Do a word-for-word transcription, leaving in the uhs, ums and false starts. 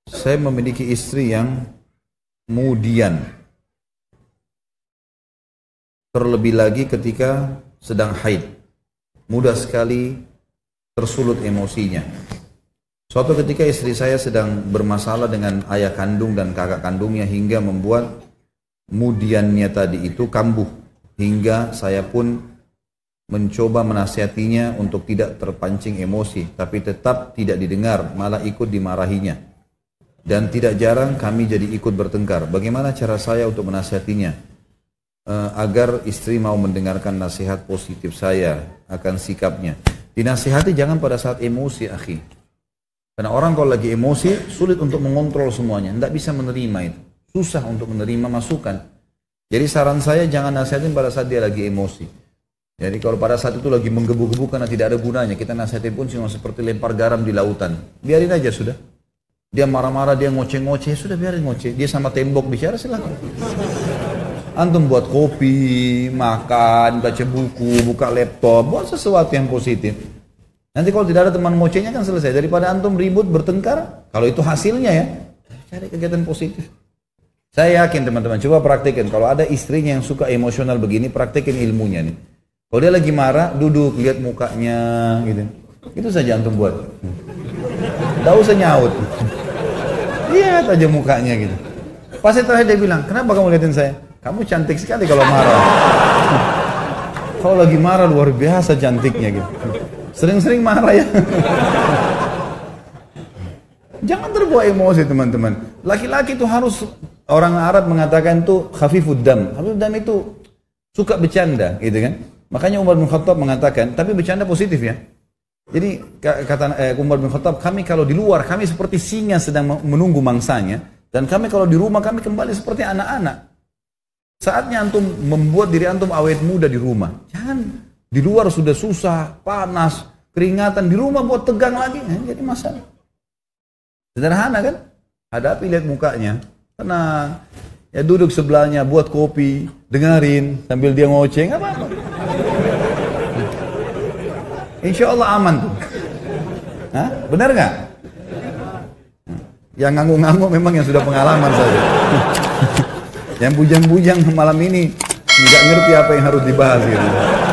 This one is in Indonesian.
Saya memiliki istri yang kemudian, terlebih lagi ketika sedang haid, mudah sekali tersulut emosinya. Suatu ketika istri saya sedang bermasalah dengan ayah kandung dan kakak kandungnya hingga membuat mudiannya tadi itu kambuh, hingga saya pun mencoba menasihatinya untuk tidak terpancing emosi, tapi tetap tidak didengar, malah ikut dimarahinya. Dan tidak jarang kami jadi ikut bertengkar. Bagaimana cara saya untuk menasihatinya uh, agar istri mau mendengarkan nasihat positif saya akan sikapnya? Dinasihati jangan pada saat emosi, akhi. Karena orang kalau lagi emosi sulit untuk mengontrol semuanya, tidak bisa menerima itu, susah untuk menerima masukan. Jadi saran saya jangan nasihatin pada saat dia lagi emosi. Jadi kalau pada saat itu lagi menggebu-gebu karena tidak ada gunanya, kita nasihatin pun cuma seperti lempar garam di lautan. Biarin aja sudah. Dia marah-marah, dia ngoceh-ngoceh, sudah biarin ngoceh. Dia sama tembok bicara, silakan. Antum buat kopi, makan, baca buku, buka laptop, buat sesuatu yang positif. Nanti kalau tidak ada teman ngocehnya kan selesai. Daripada antum ribut, bertengkar, kalau itu hasilnya ya, cari kegiatan positif. Saya yakin teman-teman, coba praktikin. Kalau ada istrinya yang suka emosional begini, praktikin ilmunya nih. Kalau dia lagi marah, duduk, lihat mukanya gitu. Itu saja antum buat. Tidak usah nyaut. Lihat aja mukanya gitu. Pasti terakhir dia bilang, kenapa kamu liatin saya? Kamu cantik sekali kalau marah. Kalau lagi marah luar biasa cantiknya gitu. Sering-sering marah ya. Jangan terbawa emosi teman-teman. Laki-laki itu harus, orang Arab mengatakan tuh khafifud dam. Khafifud dam itu suka bercanda gitu kan. Makanya Umar bin Khattab mengatakan, tapi bercanda positif ya. Jadi kata eh, Umar bin Khattab, kami kalau di luar kami seperti singa sedang menunggu mangsanya, dan kami kalau di rumah kami kembali seperti anak-anak. Saatnya antum membuat diri antum awet muda di rumah. Jangan di luar sudah susah, panas, keringatan, di rumah buat tegang lagi, eh, jadi masalah. Sederhana kan? Hadapi, lihat mukanya, tenang. Ya duduk sebelahnya, buat kopi, dengerin sambil dia ngoceh, nggak apa-apa. Insya Allah aman tuh. Hah? Benar nggak? Yang ngangguk-ngangguk memang yang sudah pengalaman saja. Yang bujang-bujang malam ini nggak ngerti apa yang harus dibahas gitu.